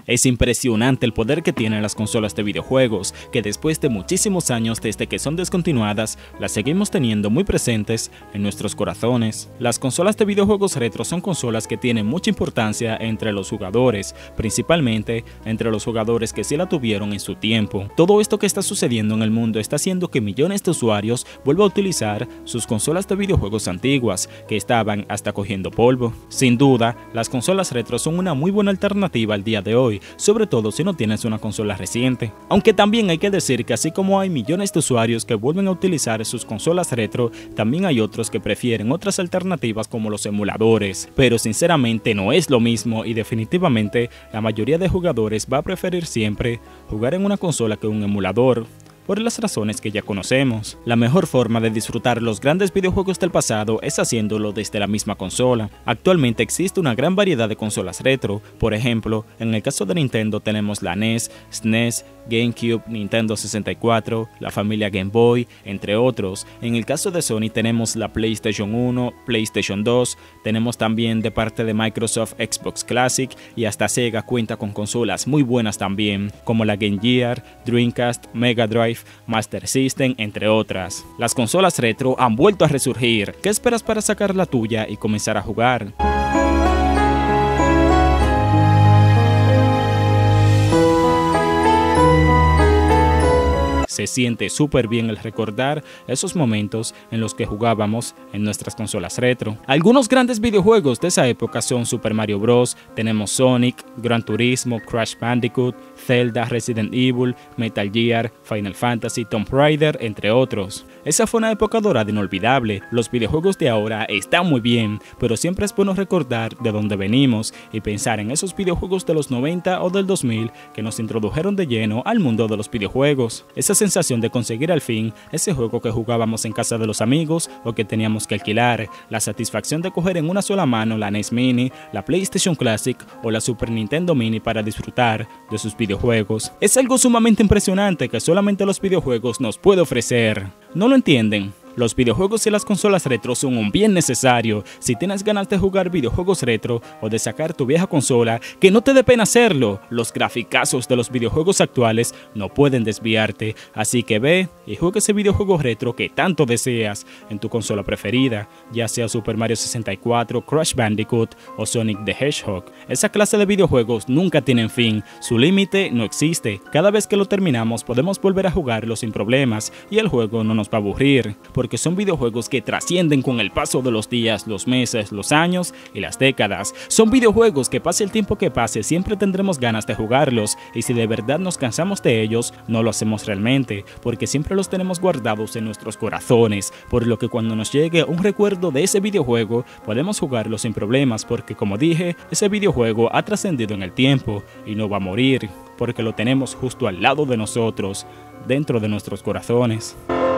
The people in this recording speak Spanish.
Es impresionante el poder que tienen las consolas de videojuegos, que después de muchísimos años desde que son descontinuadas, las seguimos teniendo muy presentes en nuestros corazones. Las consolas de videojuegos retro son consolas que tienen mucha importancia entre los jugadores, principalmente entre los jugadores que sí la tuvieron en su tiempo. Todo esto que está sucediendo en el mundo está haciendo que millones de usuarios vuelvan a utilizar sus consolas de videojuegos antiguas, que estaban hasta cogiendo polvo. Sin duda, las consolas retro son una muy buena alternativa al día de hoy, sobre todo si no tienes una consola reciente. Aunque también hay que decir que así como hay millones de usuarios que vuelven a utilizar sus consolas retro, también hay otros que prefieren otras alternativas como los emuladores. Pero sinceramente no es lo mismo y definitivamente la mayoría de jugadores va a preferir siempre jugar en una consola que un emulador, por las razones que ya conocemos. La mejor forma de disfrutar los grandes videojuegos del pasado es haciéndolo desde la misma consola. Actualmente existe una gran variedad de consolas retro, por ejemplo, en el caso de Nintendo tenemos la NES, SNES, GameCube, Nintendo 64, la familia Game Boy, entre otros. En el caso de Sony tenemos la PlayStation 1, PlayStation 2, tenemos también de parte de Microsoft Xbox Classic y hasta Sega cuenta con consolas muy buenas también, como la Game Gear, Dreamcast, Mega Drive, Master System, entre otras. Las consolas retro han vuelto a resurgir. ¿Qué esperas para sacar la tuya y comenzar a jugar? Se siente súper bien el recordar esos momentos en los que jugábamos en nuestras consolas retro. Algunos grandes videojuegos de esa época son Super Mario Bros, tenemos Sonic, Gran Turismo, Crash Bandicoot, Zelda, Resident Evil, Metal Gear, Final Fantasy, Tomb Raider, entre otros. Esa fue una época dorada inolvidable. Los videojuegos de ahora están muy bien, pero siempre es bueno recordar de dónde venimos y pensar en esos videojuegos de los 90 o del 2000 que nos introdujeron de lleno al mundo de los videojuegos. Esa sensación de conseguir al fin ese juego que jugábamos en casa de los amigos o que teníamos que alquilar, la satisfacción de coger en una sola mano la NES Mini, la PlayStation Classic o la Super Nintendo Mini para disfrutar de sus videojuegos. Es algo sumamente impresionante que solamente los videojuegos nos puede ofrecer. ¿No lo entienden? Los videojuegos y las consolas retro son un bien necesario. Si tienes ganas de jugar videojuegos retro o de sacar tu vieja consola, que no te dé pena hacerlo. Los graficazos de los videojuegos actuales no pueden desviarte, así que ve y juega ese videojuego retro que tanto deseas en tu consola preferida, ya sea Super Mario 64, Crash Bandicoot o Sonic the Hedgehog. Esa clase de videojuegos nunca tienen fin, su límite no existe. Cada vez que lo terminamos podemos volver a jugarlo sin problemas y el juego no nos va a aburrir, porque son videojuegos que trascienden con el paso de los días, los meses, los años y las décadas. Son videojuegos que pase el tiempo que pase siempre tendremos ganas de jugarlos, y si de verdad nos cansamos de ellos, no lo hacemos realmente, porque siempre los tenemos guardados en nuestros corazones, por lo que cuando nos llegue un recuerdo de ese videojuego, podemos jugarlo sin problemas, porque como dije, ese videojuego ha trascendido en el tiempo y no va a morir, porque lo tenemos justo al lado de nosotros, dentro de nuestros corazones.